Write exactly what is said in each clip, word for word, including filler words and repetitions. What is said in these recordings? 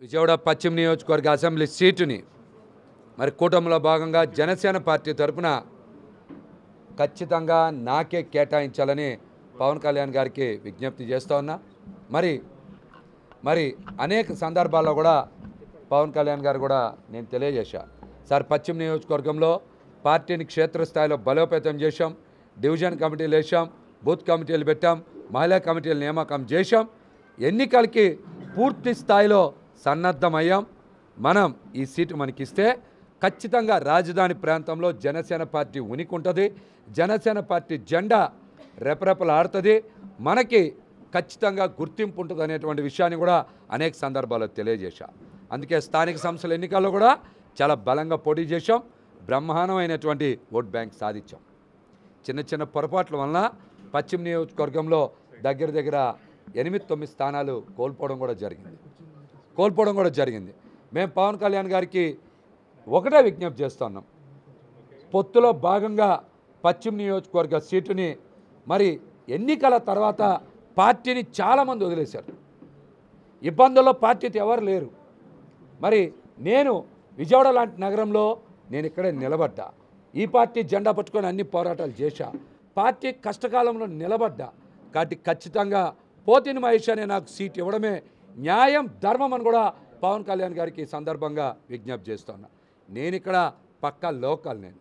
విజయవాడ పశ్చిమ నియోజకవర్గ అసెంబ్లీ సీటుని మరి కూటమిలో భాగంగా జనసేన పార్టీ తరఫున ఖచ్చితంగా నాకే కేటాయించాలని పవన్ కళ్యాణ్ గారికి విజ్ఞప్తి చేస్తూ ఉన్నా. మరి మరి అనేక సందర్భాల్లో కూడా పవన్ కళ్యాణ్ గారు కూడా నేను తెలియజేశా, సార్ పశ్చిమ నియోజకవర్గంలో పార్టీని క్షేత్రస్థాయిలో బలోపేతం చేశాం, డివిజన్ కమిటీలు వేసాం, బూత్ కమిటీలు పెట్టాం, మహిళా కమిటీలు నియామకం చేశాం, ఎన్నికలకి పూర్తి స్థాయిలో సన్నద్ధమయ్యాం. మనం ఈ సీటు మనకిస్తే ఖచ్చితంగా రాజధాని ప్రాంతంలో జనసేన పార్టీ ఉనికి ఉంటుంది, జనసేన పార్టీ జెండా రెపరెపలాడుతుంది, మనకి ఖచ్చితంగా గుర్తింపు ఉంటుంది అనేటువంటి విషయాన్ని కూడా అనేక సందర్భాల్లో తెలియజేశాం. అందుకే స్థానిక సంస్థల ఎన్నికల్లో కూడా చాలా బలంగా పోటీ చేశాం, బ్రహ్మాండమైనటువంటి ఓట్ బ్యాంక్ సాధించాం. చిన్న చిన్న పొరపాట్ల వలన పశ్చిమ నియోజకవర్గంలో దగ్గర దగ్గర ఎనిమిది తొమ్మిది స్థానాలు కోల్పోవడం కూడా జరిగింది కోల్పోవడం కూడా జరిగింది మేము పవన్ కళ్యాణ్ గారికి ఒకటే విజ్ఞప్తి చేస్తున్నాం, పొత్తులో భాగంగా పశ్చిమ నియోజకవర్గ సీటుని మరి ఎన్నికల తర్వాత పార్టీని చాలామంది వదిలేశారు, ఇబ్బందుల్లో పార్టీతో ఎవరు లేరు. మరి నేను విజయవాడ లాంటి నగరంలో నేను ఇక్కడే నిలబడ్డా, ఈ పార్టీ జెండా పట్టుకొని అన్ని పోరాటాలు చేశా, పార్టీ కష్టకాలంలో నిలబడ్డా. కాబట్టి ఖచ్చితంగా పోతిని మహేష్ అనే నాకు సీట్ ఇవ్వడమే న్యాయం, ధర్మం అని కూడా పవన్ కళ్యాణ్ గారికి ఈ సందర్భంగా విజ్ఞప్తి చేస్తున్నా. నేను ఇక్కడ పక్కా లోకల్, నేను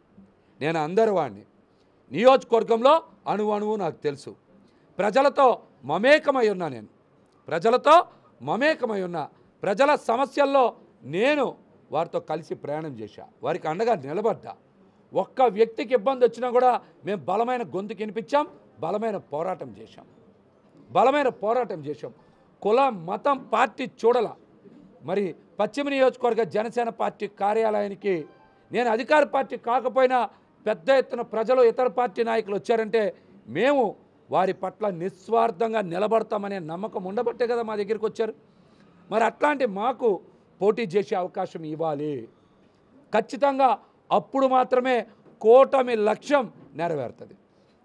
నేను అందరి వాడిని, నియోజకవర్గంలో అణువు అణువు నాకు తెలుసు, ప్రజలతో మమేకమై ఉన్నా, నేను ప్రజలతో మమేకమై ఉన్నా, ప్రజల సమస్యల్లో నేను వారితో కలిసి ప్రయాణం చేశా, వారికి అండగా నిలబడ్డా. ఒక్క వ్యక్తికి ఇబ్బంది వచ్చినా కూడా మేము బలమైన గొంతుకు వినిపించాం, బలమైన పోరాటం చేశాం బలమైన పోరాటం చేశాం కుల మతం పార్టీ చూడాల. మరి పశ్చిమ నియోజకవర్గ జనసేన పార్టీ కార్యాలయానికి నేను అధికార పార్టీ కాకపోయినా పెద్ద ఎత్తున ప్రజలు ఇతర పార్టీ నాయకులు వచ్చారంటే మేము వారి పట్ల నిస్వార్థంగా నిలబడతామనే నమ్మకం ఉండబట్టే కదా మా దగ్గరికి వచ్చారు. మరి అట్లాంటి మాకు పోటీ చేసే అవకాశం ఇవ్వాలి, ఖచ్చితంగా అప్పుడు మాత్రమే కూటమి లక్ష్యం నెరవేరుతుంది,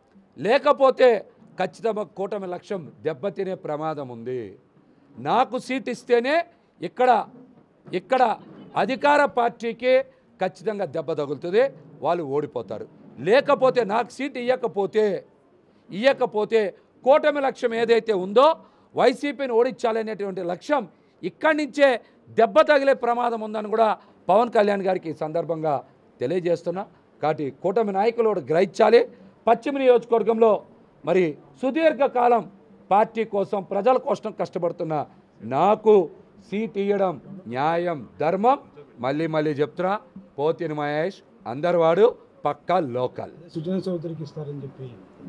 లేకపోతే ఖచ్చితంగా కూటమి లక్ష్యం దెబ్బతినే ప్రమాదం ఉంది. నాకు సీట్ ఇస్తేనే ఇక్కడ ఇక్కడ అధికార పార్టీకి ఖచ్చితంగా దెబ్బ తగులుతుంది, వాళ్ళు ఓడిపోతారు. లేకపోతే నాకు సీట్ ఇవ్వకపోతే ఇవ్వకపోతే కూటమి లక్ష్యం ఏదైతే ఉందో వైసీపీని ఓడించాలనేటువంటి లక్ష్యం ఇక్కడి నుంచే దెబ్బ తగిలే ప్రమాదం ఉందని కూడా పవన్ కళ్యాణ్ గారికి ఈ సందర్భంగా తెలియజేస్తున్నా. కాబట్టి కూటమి నాయకులు కూడా గ్రహించాలి. పశ్చిమ నియోజకవర్గంలో మరి సుదీర్ఘకాలం పార్టీ కోసం ప్రజల కోసం కష్టపడుతున్న నాకు సీట్ ఇవ్వడం న్యాయం, ధర్మం. మళ్ళీ మళ్ళీ చెప్తున్నా, పోతిని మహేష్ అందరు వాడు పక్కా లోకల్. సుజనా చౌదరికి ఇస్తారని చెప్పి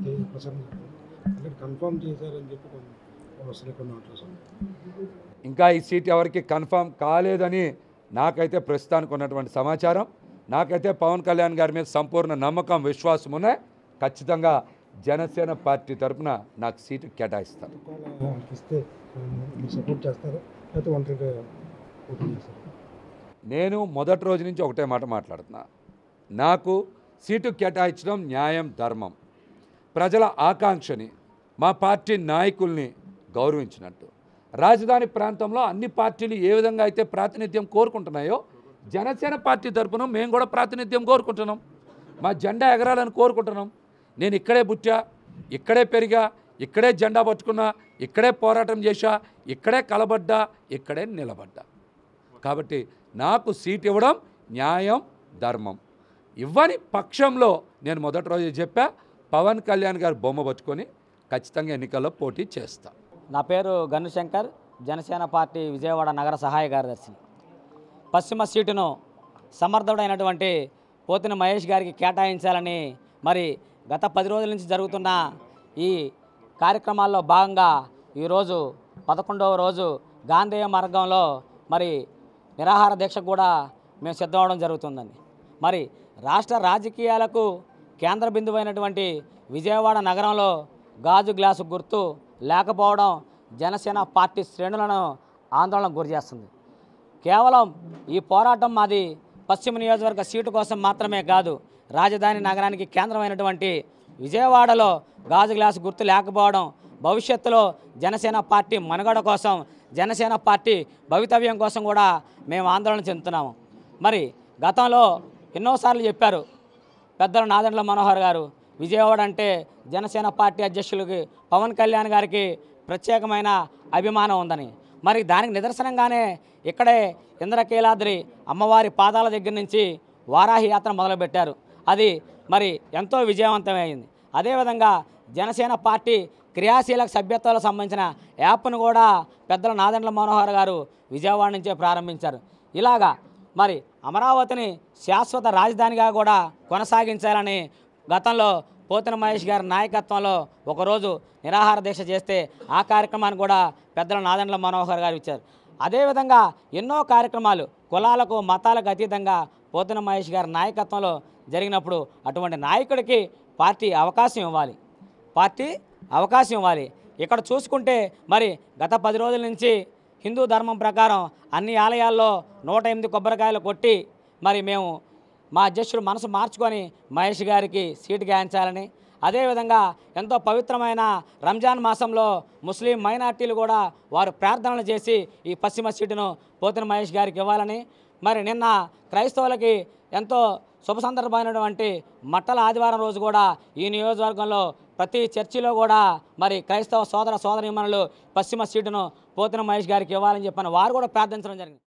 కన్ఫర్మ్ చేశారని చెప్పి ఇంకా ఈ సీట్ ఎవరికి కన్ఫర్మ్ కాలేదని నాకైతే ప్రస్తుతానికి ఉన్నటువంటి సమాచారం. నాకైతే పవన్ కళ్యాణ్ గారి మీద సంపూర్ణ నమ్మకం, విశ్వాసం ఉన్నాయి. ఖచ్చితంగా జనసేన పార్టీ తరఫున నాకు సీటు కేటాయిస్తారు. నేను మొదటి రోజు నుంచి ఒకటే మాట మాట్లాడుతున్నా, నాకు సీటు కేటాయించడం న్యాయం, ధర్మం, ప్రజల ఆకాంక్షని, మా పార్టీ నాయకుల్ని గౌరవించినట్టు. రాజధాని ప్రాంతంలో అన్ని పార్టీలు ఏ విధంగా అయితే ప్రాతినిధ్యం కోరుకుంటున్నాయో జనసేన పార్టీ తరఫున మేము కూడా ప్రాతినిధ్యం కోరుకుంటున్నాం, మా జెండా ఎగరాలని కోరుకుంటున్నాం. నేను ఇక్కడే పుట్టా, ఇక్కడే పెరిగా, ఇక్కడే జెండా పట్టుకున్నా, ఇక్కడే పోరాటం చేశా, ఇక్కడే కలబడ్డా, ఇక్కడే నిలబడ్డా. కాబట్టి నాకు సీట్ ఇవ్వడం న్యాయం, ధర్మం. ఇవ్వని పక్షంలో నేను మొదటి రోజు చెప్పా, పవన్ కళ్యాణ్ గారు బొమ్మ పట్టుకొని ఖచ్చితంగా ఎన్నికల్లో పోటీ చేస్తా. నా పేరు గన్ను శంకర్, జనసేన పార్టీ విజయవాడ నగర సహాయ కార్యదర్శి. పశ్చిమ సీటును సమర్థుడైనటువంటి పోతిన మహేష్ గారికి కేటాయించాలని మరి గత పది రోజుల నుంచి జరుగుతున్న ఈ కార్యక్రమాల్లో భాగంగా ఈరోజు పదకొండవ రోజు గాంధేయ మార్గంలో మరి నిరాహార దీక్ష కూడా మేము సిద్ధమవడం జరుగుతుందండి. మరి రాష్ట్ర రాజకీయాలకు కేంద్ర బిందువైనటువంటి విజయవాడ నగరంలో గాజు గ్లాసు గుర్తు లేకపోవడం జనసేన పార్టీ శ్రేణులను ఆందోళనకు గురి చేస్తుంది. కేవలం ఈ పోరాటం మాది పశ్చిమ నియోజకవర్గ సీటు కోసం మాత్రమే కాదు, రాజధాని నగరానికి కేంద్రమైనటువంటి విజయవాడలో గాజు గ్లాసు గుర్తు లేకపోవడం భవిష్యత్తులో జనసేన పార్టీ మనుగడ కోసం జనసేన పార్టీ భవితవ్యం కోసం కూడా మేము ఆందోళన చెందుతున్నాము. మరి గతంలో ఎన్నోసార్లు చెప్పారు పెద్దలు నాదెండ్ల మనోహర్ గారు, విజయవాడ అంటే జనసేన పార్టీ అధ్యక్షులకి పవన్ కళ్యాణ్ గారికి ప్రత్యేకమైన అభిమానం ఉందని. మరి దానికి నిదర్శనంగానే ఇక్కడే ఇంద్రకీలాద్రి అమ్మవారి పాదాల దగ్గర నుంచి వారాహి యాత్ర మొదలుపెట్టారు. అది మరి ఎంతో విజయవంతమైంది. అదేవిధంగా జనసేన పార్టీ క్రియాశీలక సభ్యత్వాలకు సంబంధించిన యాప్ను కూడా పెద్దల నాదెండ్ల మనోహర్ గారు విజయవాడ నుంచే ప్రారంభించారు. ఇలాగా మరి అమరావతిని శాశ్వత రాజధానిగా కూడా కొనసాగించాలని గతంలో పోతిన మహేష్ గారి నాయకత్వంలో ఒకరోజు నిరాహార దీక్ష చేస్తే ఆ కార్యక్రమాన్ని కూడా పెద్దల నాదెండ్ల మనోహర్ గారు ఇచ్చారు. అదేవిధంగా ఎన్నో కార్యక్రమాలు కులాలకు మతాలకు అతీతంగా పోతిన మహేష్ గారి నాయకత్వంలో జరిగినప్పుడు అటువంటి నాయకుడికి పార్టీ అవకాశం ఇవ్వాలి పార్టీ అవకాశం ఇవ్వాలి ఇక్కడ చూసుకుంటే మరి గత పది రోజుల నుంచి హిందూ ధర్మం ప్రకారం అన్ని ఆలయాల్లో నూట ఎనిమిది కొబ్బరికాయలు కొట్టి మరి మేము మా అధ్యక్షుడు మనసు మార్చుకొని మహేష్ గారికి సీటు గాయించాలని, అదేవిధంగా ఎంతో పవిత్రమైన రంజాన్ మాసంలో ముస్లిం మైనార్టీలు కూడా వారు ప్రార్థనలు చేసి ఈ పశ్చిమ సీటును పోతిన మహేష్ గారికి ఇవ్వాలని, మరి నిన్న క్రైస్తవులకి ఎంతో శుభ సందర్భమైనటువంటి మట్టల ఆదివారం రోజు కూడా ఈ నియోజకవర్గంలో ప్రతి చర్చిలో కూడా మరి క్రైస్తవ సోదర సోదరీమణులు పశ్చిమ సీటును పోతిన మహేష్ గారికి ఇవ్వాలని చెప్పని వారు కూడా ప్రార్థించడం జరిగింది.